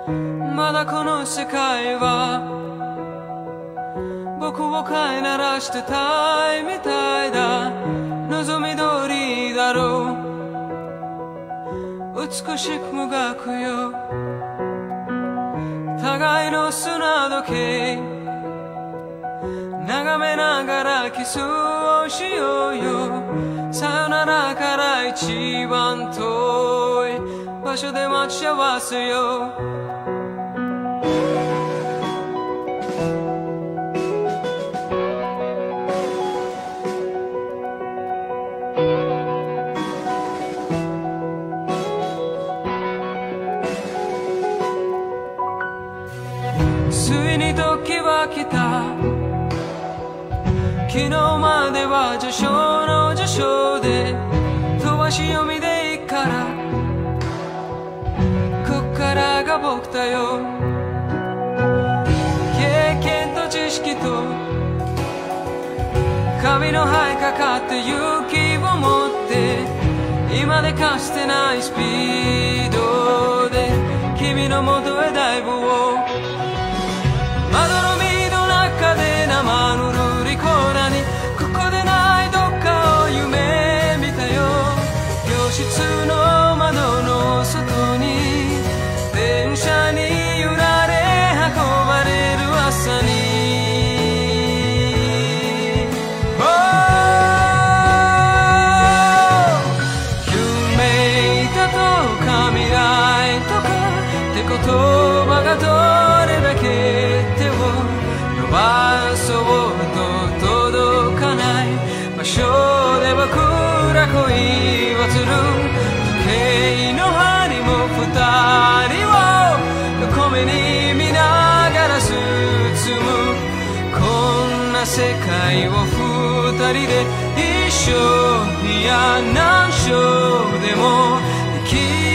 まだこの世界は僕を飼いならしてたいみたいだ。望み通りだろう、美しくもがくよ。互いの砂時計眺めながらキスをしようよ。さよならから一番遠い場所で待ち合わせよ。ついに時は来た。昨日までは序章の序章で飛ばし読みでいいから、こっからが僕だよ。経験と知識とカビの生えかかって勇気を持って、今でかつてないスピードで君の元へダイブを。窓の実の中で生ぬるい粉に、ここでないどっかを夢見たよ。教室の窓の外に電車に揺られ運ばれる朝に、夢だとか未来とかって言葉がどれだけ伸ばそうと届かない場所で僕ら恋をする。時計の針も二人を横目に見ながら進む。こんな世界を二人で一緒、いや何章でも生き